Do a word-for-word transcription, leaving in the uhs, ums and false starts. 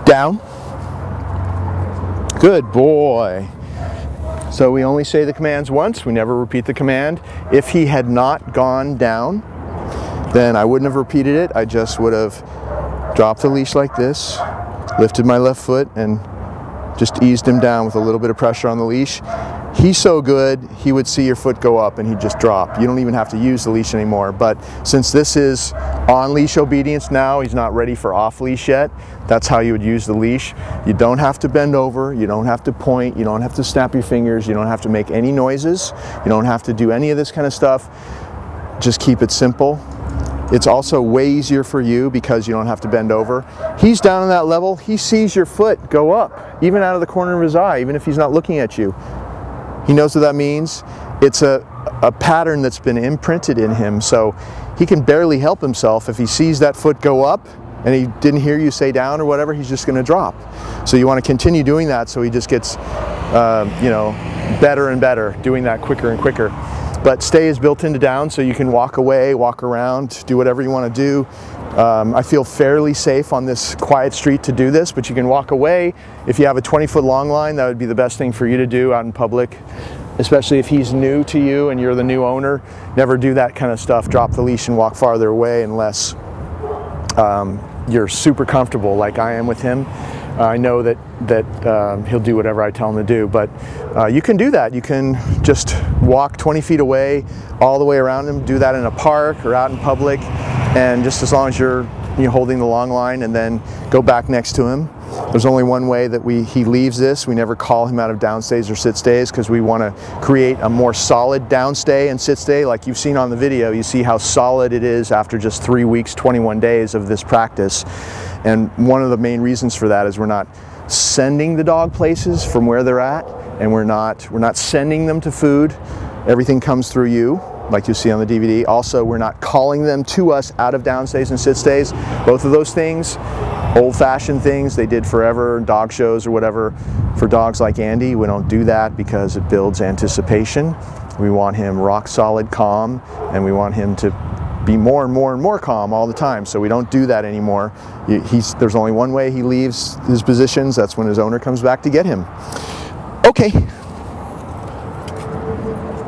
Down. Good boy. So we only say the commands once, we never repeat the command. If he had not gone down, then I wouldn't have repeated it. I just would have dropped the leash like this, lifted my left foot, and just eased him down with a little bit of pressure on the leash. He's so good, he would see your foot go up and he'd just drop. You don't even have to use the leash anymore. But since this is on-leash obedience now, he's not ready for off-leash yet, that's how you would use the leash. You don't have to bend over, you don't have to point, you don't have to snap your fingers, you don't have to make any noises, you don't have to do any of this kind of stuff. Just keep it simple. It's also way easier for you because you don't have to bend over. He's down on that level, he sees your foot go up, even out of the corner of his eye, even if he's not looking at you. He knows what that means. It's a, a pattern that's been imprinted in him, so he can barely help himself. If he sees that foot go up and he didn't hear you say down or whatever, he's just gonna drop. So you wanna continue doing that so he just gets uh, you know, better and better, doing that quicker and quicker. But stay is built into down, so you can walk away, walk around, do whatever you want to do. Um, I feel fairly safe on this quiet street to do this, but you can walk away. If you have a twenty foot long line, that would be the best thing for you to do out in public, especially if he's new to you and you're the new owner. Never do that kind of stuff. Drop the leash and walk farther away unless um, you're super comfortable like I am with him. Uh, I know that, that um, he'll do whatever I tell him to do, but uh, you can do that. You can just walk twenty feet away, all the way around him, do that in a park or out in public, and just as long as you're, you're holding the long line, and then go back next to him. There's only one way that we he leaves this. We never call him out of downstays or sit stays because we want to create a more solid downstay and sit stay. Like you've seen on the video, you see how solid it is after just three weeks, twenty-one days of this practice. And one of the main reasons for that is we're not sending the dog places from where they're at, and we're not we're not sending them to food. Everything comes through you, like you see on the D V D. Also, we're not calling them to us out of downstays and sit stays. Both of those things, old-fashioned things they did forever, dog shows or whatever. For dogs like Andy, we don't do that because it builds anticipation. We want him rock solid calm, and we want him to be more and more and more calm all the time, so we don't do that anymore. He's, there's only one way he leaves his positions, that's when his owner comes back to get him. Okay.